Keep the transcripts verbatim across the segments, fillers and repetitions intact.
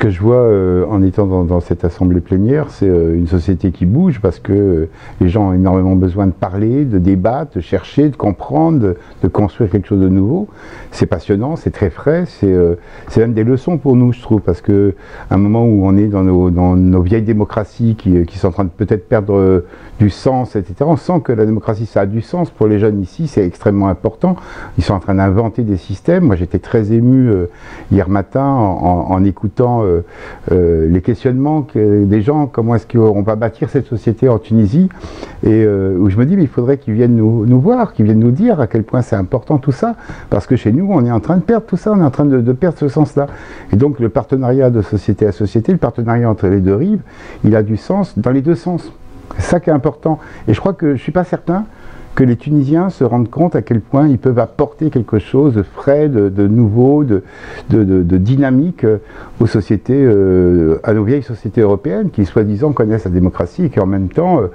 que je vois euh, en étant dans, dans cette assemblée plénière, c'est euh, une société qui bouge parce que euh, les gens ont énormément besoin de parler, de débattre, de chercher, de comprendre, de, de construire quelque chose de nouveau. C'est passionnant, c'est très frais, c'est euh, même des leçons pour nous, je trouve, parce que à un moment où on est dans nos, dans nos vieilles démocraties qui, qui sont en train de peut-être perdre euh, du sens, et cetera, on sent que la démocratie, ça a du sens pour les jeunes ici, c'est extrêmement important. Ils sont en train d'inventer des systèmes. Moi, j'étais très ému euh, hier matin en, en, en écoutant euh, euh, les questionnements que, des gens, comment est-ce qu'on va bâtir cette société en Tunisie, et euh, où je me dis, mais il faudrait qu'ils viennent nous, nous voir, qu'ils viennent nous dire à quel point c'est important tout ça, parce que chez nous, on est en train de perdre tout ça, on est en train de, de perdre ce sens-là. Et donc, le partenariat de société à société, le partenariat entre les deux rives, il a du sens dans les deux sens. C'est ça qui est important. Et je crois que je ne suis pas certain que les Tunisiens se rendent compte à quel point ils peuvent apporter quelque chose de frais, de, de nouveau, de, de, de, de dynamique aux sociétés, euh, à nos vieilles sociétés européennes qui soi-disant connaissent la démocratie et qui en même temps euh,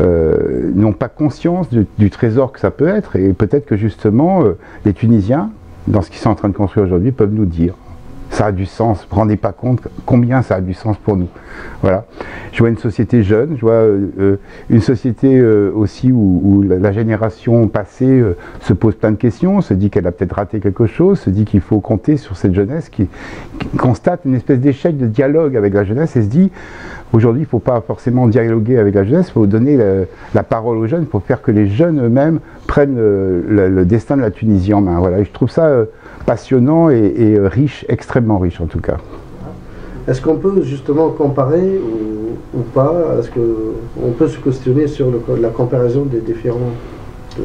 euh, n'ont pas conscience du, du trésor que ça peut être. Et peut-être que justement euh, les Tunisiens, dans ce qu'ils sont en train de construire aujourd'hui, peuvent nous dire. Ça a du sens, vous ne vous rendez pas compte combien ça a du sens pour nous. Voilà. Je vois une société jeune, je vois euh, une société euh, aussi où, où la, la génération passée euh, se pose plein de questions, se dit qu'elle a peut-être raté quelque chose, se dit qu'il faut compter sur cette jeunesse qui, qui constate une espèce d'échec de dialogue avec la jeunesse et se dit aujourd'hui il ne faut pas forcément dialoguer avec la jeunesse, il faut donner la, la parole aux jeunes pour faire que les jeunes eux-mêmes prennent euh, le, le destin de la Tunisie en main. Voilà. Et je trouve ça euh, passionnant et, et riche, extrêmement riche en tout cas. Est-ce qu'on peut justement comparer ou, ou pas? Est-ce qu'on peut se questionner sur le, la comparaison des différents euh,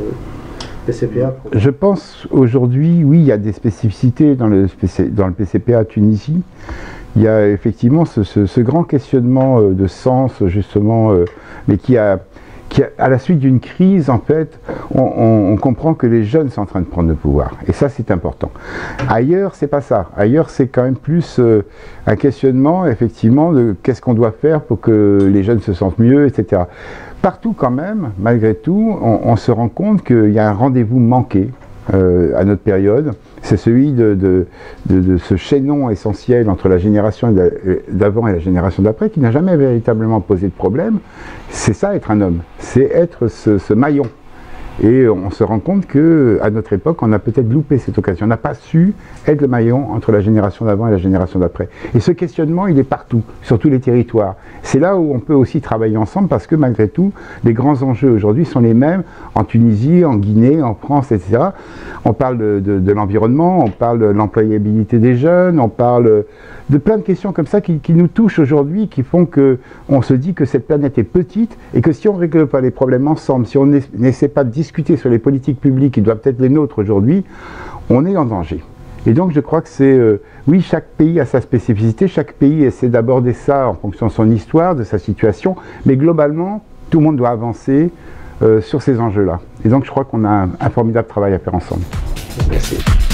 P C P A? Je pense aujourd'hui, oui, il y a des spécificités dans le, dans le P C P A Tunisie. Il y a effectivement ce, ce, ce grand questionnement euh, de sens, justement, euh, mais qui a... Qui, à la suite d'une crise, en fait, on, on, on comprend que les jeunes sont en train de prendre le pouvoir. Et ça, c'est important. Ailleurs, c'est pas ça. Ailleurs, c'est quand même plus euh, un questionnement, effectivement, de qu'est-ce qu'on doit faire pour que les jeunes se sentent mieux, et cetera. Partout, quand même, malgré tout, on, on se rend compte qu'il y a un rendez-vous manqué euh, à notre période. C'est celui de, de, de, de ce chaînon essentiel entre la génération d'avant et la génération d'après qui n'a jamais véritablement posé de problème. C'est ça être un homme, c'est être ce, ce maillon. Et on se rend compte qu'à notre époque, on a peut-être loupé cette occasion. On n'a pas su être le maillon entre la génération d'avant et la génération d'après. Et ce questionnement, il est partout, sur tous les territoires. C'est là où on peut aussi travailler ensemble parce que malgré tout, les grands enjeux aujourd'hui sont les mêmes en Tunisie, en Guinée, en France, et cetera. On parle de, de, de l'environnement, on parle de l'employabilité des jeunes, on parle de plein de questions comme ça qui, qui nous touchent aujourd'hui, qui font qu'on se dit que cette planète est petite et que si on ne règle pas les problèmes ensemble, si on n'essaie pas de discuter sur les politiques publiques qui doivent être les nôtres aujourd'hui, on est en danger. Et donc je crois que c'est, euh, oui, chaque pays a sa spécificité, chaque pays essaie d'aborder ça en fonction de son histoire, de sa situation, mais globalement, tout le monde doit avancer euh, sur ces enjeux-là. Et donc je crois qu'on a un, un formidable travail à faire ensemble. Merci.